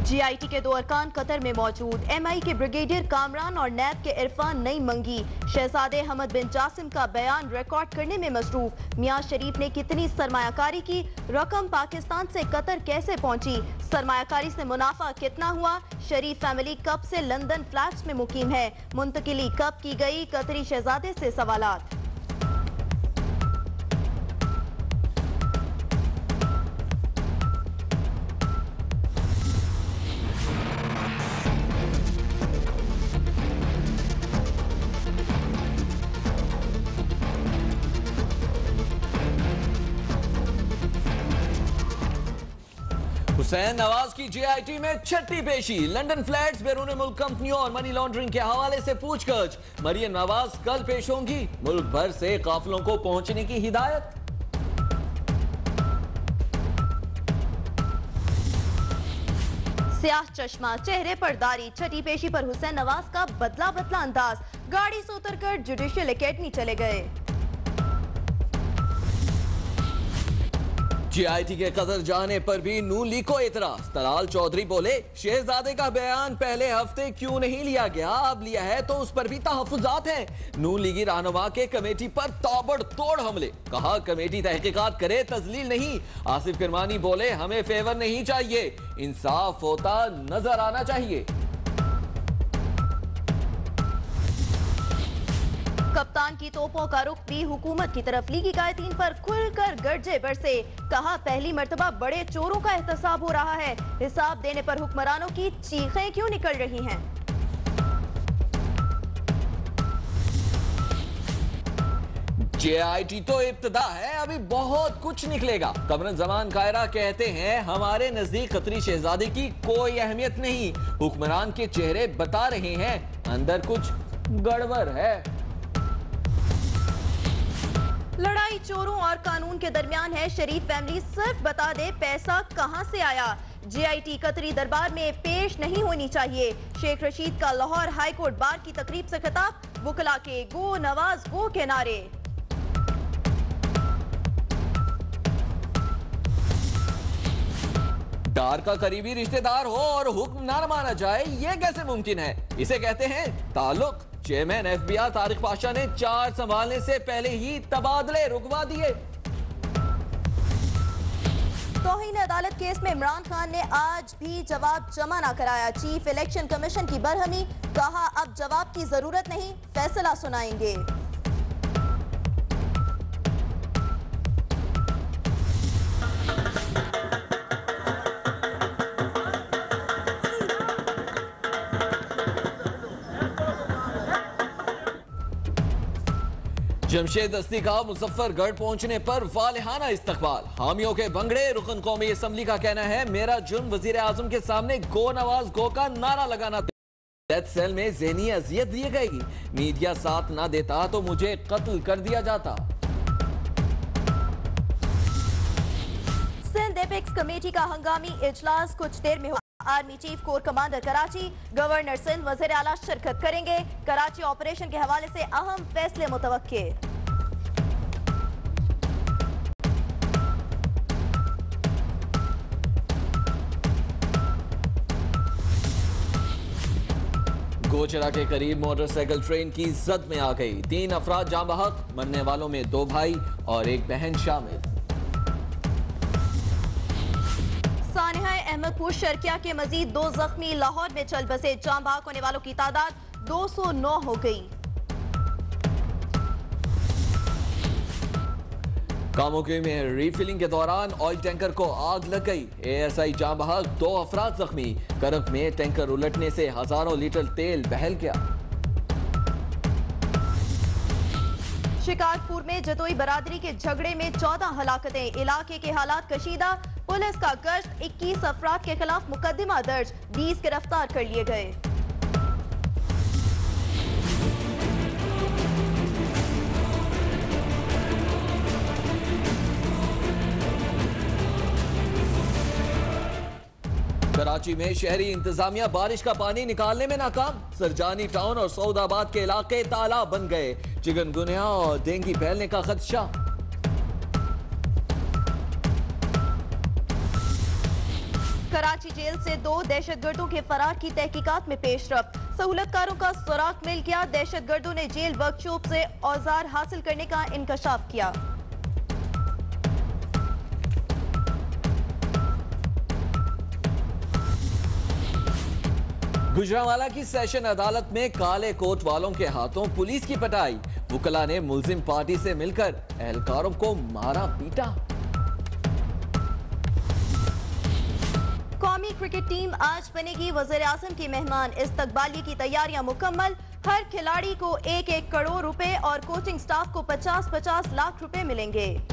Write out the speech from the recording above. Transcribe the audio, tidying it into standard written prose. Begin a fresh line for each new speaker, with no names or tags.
GIT के 2 अरकान Qatar में मौजूद। एमआई के ब्रिगेडियर कामरान और नैब के इरफान नई मंगी। शहजादे हमद बिन जासिम का बयान रिकॉर्ड करने में मसरूफ। मियां शरीफ ने कितनी सरमायाकारी की, रकम पाकिस्तान से कतर कैसे पहुंची, सरमायाकारी से मुनाफा कितना हुआ, शरीफ फैमिली कब से लंदन फ्लैट्स में मुकीम है, मुंतकिली कब की गई, कतरी शहजादे से सवालात।
हुसैन नवाज की जेआईटी में छठी पेशी। लंदन फ्लैट्स, बैरून मुल्क कंपनियों और मनी लॉन्ड्रिंग के हवाले से पूछताछ। मरियम नवाज कल पेश होंगी। मुल्क भर से काफिलों को पहुंचने की हिदायत।
स्याह चश्मा, चेहरे पर दाढ़ी, छठी पेशी पर हुसैन नवाज का बदला बदला अंदाज। गाड़ी से उतरकर जुडिशियल एकेडमी चले गए।
जीआईटी के कतर जाने पर भी नून लीग को एतराज। तलाल चौधरी बोले, शहजादे का बयान पहले हफ्ते क्यों नहीं लिया गया, अब लिया है तो उस पर भी तहफ्फुजात हैं। नून लीगी रहनुमा के कमेटी पर ताबड़तोड़ हमले। कहा कमेटी तहकीकात करे, तजलील नहीं। आसिफ किरमानी बोले, हमें फेवर नहीं चाहिए, इंसाफ होता नजर आना चाहिए।
कप्तान की तोपों का रुख भी हुकूमत की तरफ। लीगी कायदीन पर खुलकर गर्जे बरसे। कहा पहली मर्तबा बड़े चोरों का एहतसाब हो रहा है, हिसाब देने पर हुक्मरानों की चीखें क्यों निकल रही हैं।
जेआईटी तो इब्तिदा है, अभी बहुत कुछ निकलेगा। कमरन जमान कायरा कहते हैं, हमारे नजदीक कतरी शहजादे की कोई अहमियत नहीं, हुक्मरान के चेहरे बता रहे हैं अंदर कुछ गड़बड़ है।
लड़ाई चोरों और कानून के दरमियान है, शरीफ फैमिली सिर्फ बता दे पैसा कहां से आया। जीआईटी कतरी दरबार में पेश नहीं होनी चाहिए। शेख रशीद का लाहौर हाई कोर्ट बार की तकरीब से खिताब। वुकला के गो नवाज गो के नारे।
डार का करीबी रिश्तेदार हो और हुक्म ना माना जाए, ये कैसे मुमकिन है। इसे कहते हैं ताल्लुक। चेयरमैन एफबीआर तारिक पाशा ने चार्ज संभालने से पहले ही तबादले रुकवा दिए।
तौहीन अदालत केस में इमरान खान ने आज भी जवाब जमा न कराया। चीफ इलेक्शन कमीशन की बरहमी। कहा अब जवाब की जरूरत नहीं, फैसला सुनाएंगे।
जमशेद दस्ती का मुजफ्फरगढ़ पहुंचने पर वालिहाना इस्तकबाल। हामियों के भंगड़े। रुकन कौमी असम्बली का कहना है, मेरा जुर्म वजीर आजम के सामने गो नवाज गो का नारा लगाना। डेथ सेल में ज़हनी अजियत दी गई, मीडिया साथ ना देता तो मुझे कत्ल कर दिया जाता।
सिंध एपेक्स कमेटी का हंगामी इजलास कुछ देर में होगा। Army chief corps commander Karachi, governor Sindh, वज़ीर आला शिरकत करेंगे। कराची ऑपरेशन के हवाले से अहम फैसले मुतवक्के।
गोचरा के करीब मोटरसाइकिल ट्रेन की जद में आ गई। 3 अफराद जाँ बहक, मरने वालों में 2 भाई और 1 बहन शामिल।
सानिहा अहमदपुर शर्किया के मजीद 2 जख्मी लाहौर में चल बसे। जाँ बहक होने वालों की तादाद 209 हो गई।
कामोके में रीफिलिंग के दौरान ऑयल टैंकर को आग लग गई। एएसआई जाँ बहक, 2 अफराद जख्मी। करक में टैंकर उलटने से हजारों लीटर तेल बहल गया।
शिकारपुर में जतोई बरादरी के झगड़े में 14 हलाकतें। इलाके के हालात कशीदा। पुलिस का गश्त। 21 अफराद के खिलाफ मुकदमा दर्ज। 20 गिरफ्तार कर लिए गए।
कराची में शहरी इंतजामिया बारिश का पानी निकालने में नाकाम। सरजानी टाउन और सऊदाबाद के इलाके तालाब बन गए। चिकनगुनिया और डेंगू फैलने का खदशा।
कराची जेल से 2 दहशतगर्दों के फरार की तहकीकात में पेशरफ्त। सहूलतकारों का सुराग मिल गया। दहशतगर्दों ने जेल वर्कशॉप से औजार हासिल करने का इंकशाफ किया।
गुजरांवाला की सेशन अदालत में काले कोट वालों के हाथों पुलिस की पटाई। वुकला ने मुल्जिम पार्टी से मिलकर एहलकारों को मारा पीटा।
कौमी क्रिकेट टीम आज बनेगी वज़ीर आज़म की मेहमान। इस्तकबाली की तैयारियां मुकम्मल। हर खिलाड़ी को 1-1 करोड़ रुपए और कोचिंग स्टाफ को 50-50 लाख रुपए मिलेंगे।